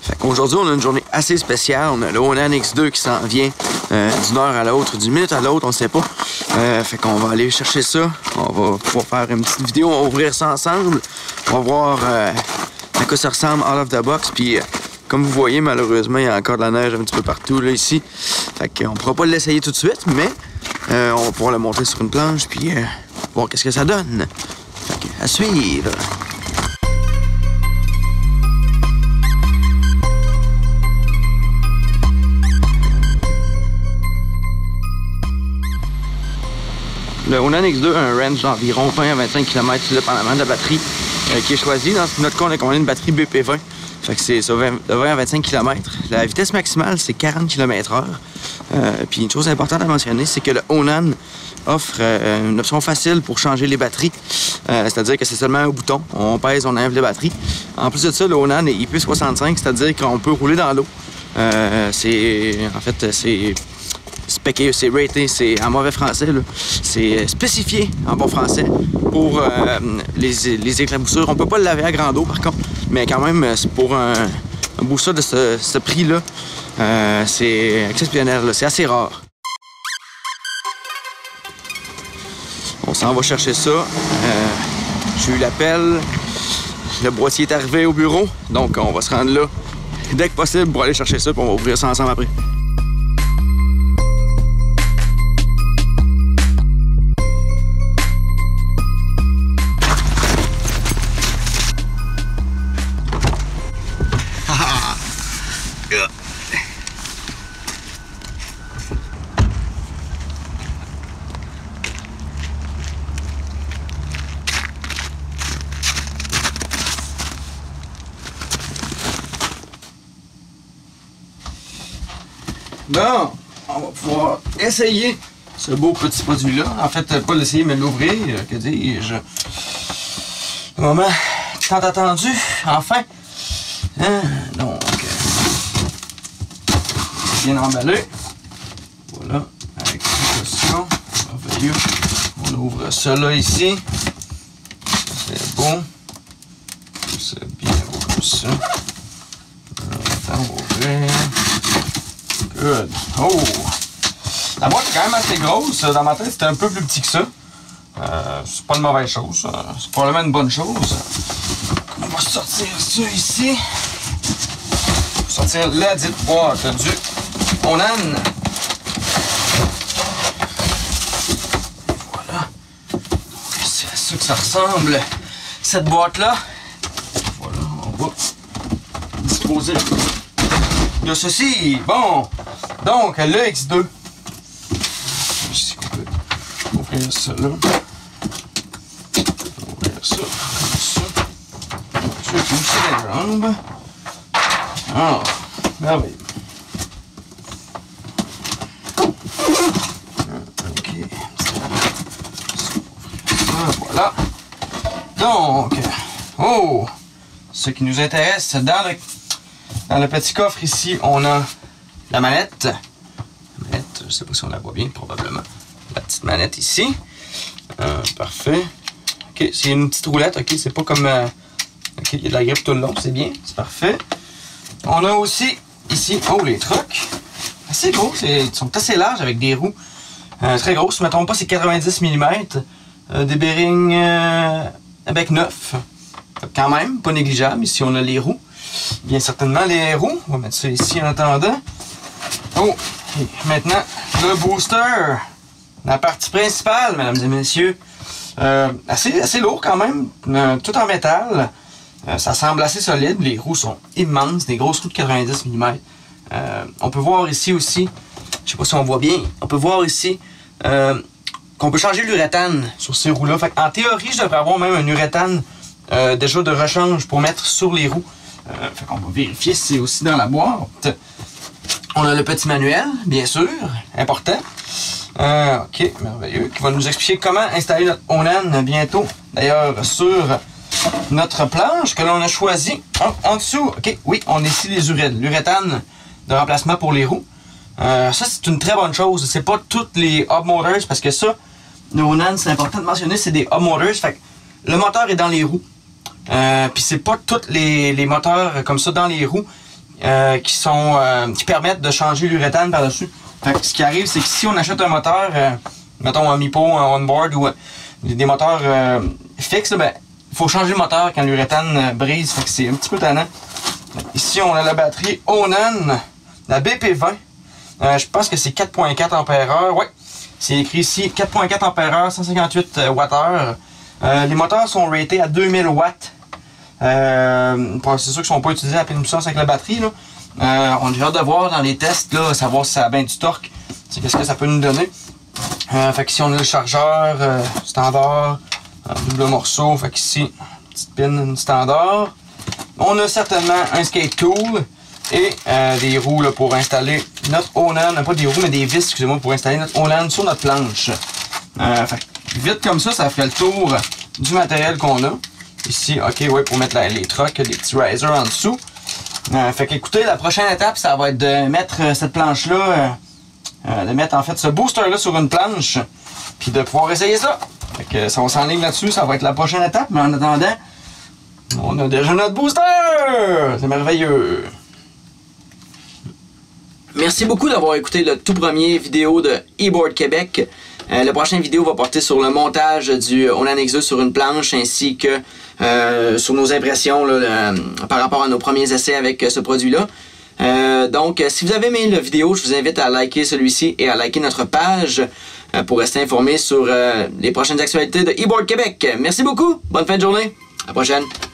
Fait qu'aujourd'hui, on a une journée assez spéciale. On a le Onan X2 qui s'en vient d'une heure à l'autre, d'une minute à l'autre, on ne sait pas. Fait qu'on va aller chercher ça. On va pouvoir faire une petite vidéo, on va ouvrir ça ensemble. On va voir à quoi ça ressemble out of the box. Puis comme vous voyez, malheureusement, il y a encore de la neige un petit peu partout là, ici. Fait qu'on ne pourra pas l'essayer tout de suite, mais on va pouvoir le monter sur une planche puis voir qu'est-ce que ça donne. Fait qu'à suivre. Le Onan X2 a un range d'environ 20 à 25 km dépendamment de la batterie qui est choisie. Dans notre cas, on a commandé une batterie BP20. Fait que c'est de 20 à 25 km. La vitesse maximale, c'est 40 km/h. Puis une chose importante à mentionner, c'est que le Onan offre une option facile pour changer les batteries. C'est-à-dire que c'est seulement un bouton. On pèse, on enlève les batteries. En plus de ça, le Onan est IP65, c'est-à-dire qu'on peut rouler dans l'eau. C'est spéqué, c'est raté, c'est en mauvais français, c'est spécifié en bon français pour les éclaboussures. On peut pas le laver à grande eau par contre, mais quand même, c'est pour un booster de ce prix-là, c'est exceptionnel, c'est assez rare. On s'en va chercher ça. J'ai eu l'appel, le boîtier est arrivé au bureau, donc on va se rendre là dès que possible pour aller chercher ça, puis on va ouvrir ça ensemble après. Bon, on va pouvoir essayer ce beau petit produit-là. En fait, pas l'essayer, mais l'ouvrir, que dis-je. Le moment tant attendu, enfin. Hein? Donc, bien emballé. Voilà, avec précaution. Merveilleux. On ouvre ça là ici. C'est bon. C'est bien beau comme ça. On va ouvrir. Good. Oh! La boîte est quand même assez grosse. Dans ma tête, c'était un peu plus petit que ça. C'est pas une mauvaise chose. C'est probablement une bonne chose. On va sortir ça ici. On va sortir la dite boîte du Onan. Voilà. C'est à ça que ça ressemble, cette boîte-là. Voilà, on va disposer de ceci. Bon, donc le X2. Si on peut ouvrir ça là. Ouvrir ça comme ça. Je vais pousser les jambes. Ah, merveilleux. Ok. Voilà. Donc, oh, ce qui nous intéresse dans le petit coffre ici, on a la manette. La manette, je ne sais pas si on la voit bien, probablement. La petite manette ici. Parfait. OK, c'est une petite roulette. OK, c'est pas comme... OK, il y a de la grippe tout le long, c'est bien. C'est parfait. On a aussi ici, oh, les trucks. Assez gros, ils sont assez larges avec des roues très grosses. Si je ne me trompe pas, c'est 90 mm. Des bearings avec 9. Quand même, pas négligeable. Ici, on a les roues. Bien certainement les roues. On va mettre ça ici en attendant. Oh! Et maintenant, le booster. La partie principale, mesdames et messieurs. Assez lourd quand même. Tout en métal. Ça semble assez solide. Les roues sont immenses. Des grosses roues de 90 mm. On peut voir ici aussi, je sais pas si on voit bien, on peut voir ici qu'on peut changer l'uréthane sur ces roues-là. En théorie, je devrais avoir même un uréthane déjà de rechange pour mettre sur les roues. On va vérifier si c'est aussi dans la boîte. On a le petit manuel, bien sûr, important. OK, merveilleux, qui va nous expliquer comment installer notre Onan bientôt. D'ailleurs, sur notre planche que l'on a choisie. En dessous, OK, oui, on a ici l'uréthane de remplacement pour les roues. Ça, c'est une très bonne chose. C'est pas toutes les hub motors, parce que ça, le Onan, c'est important de mentionner, c'est des hub motors. Fait que le moteur est dans les roues. Puis c'est pas tous les moteurs comme ça dans les roues qui permettent de changer l'uréthane par-dessus. Fait que ce qui arrive, c'est que si on achète un moteur, mettons un MIPO, un onboard ou des moteurs fixes, ben, il faut changer le moteur quand l'uréthane brise. Fait que c'est un petit peu tannant. Ici, on a la batterie Onan, la BP20. Je pense que c'est 4.4 ampères-heure. Ouais, c'est écrit ici 4.4 ampères-heure, 158 Wh. Les moteurs sont ratés à 2000 watts. C'est sûr qu'ils ne sont pas utilisés à pleine puissance avec la batterie. Là. On a hâte de voir dans les tests, là, savoir si ça a bien du torque. Qu'est-ce que ça peut nous donner. Fait qu'ici, on a le chargeur standard, double morceau. Fait qu'ici, petite pin standard. On a certainement un skate tool et des roues là, pour installer notre Onan. Pas des roues, mais des vis, excusez-moi, pour installer notre Onan sur notre planche. Fait vite comme ça ferait le tour du matériel qu'on a. Ici, ok, ouais, pour mettre les trucks, des petits risers en dessous. Fait qu'écoutez, la prochaine étape, ça va être de mettre cette planche-là, de mettre en fait ce booster-là sur une planche, puis de pouvoir essayer ça. Fait que ça va s'enligner là-dessus, ça va être la prochaine étape, mais en attendant, on a déjà notre booster! C'est merveilleux! Merci beaucoup d'avoir écouté le tout premier vidéo de eBoard Québec. La prochaine vidéo va porter sur le montage du Onan Nexus sur une planche ainsi que sur nos impressions là, par rapport à nos premiers essais avec ce produit-là. Donc, si vous avez aimé la vidéo, je vous invite à liker celui-ci et à liker notre page pour rester informé sur les prochaines actualités de eBoard Québec. Merci beaucoup, bonne fin de journée, à la prochaine.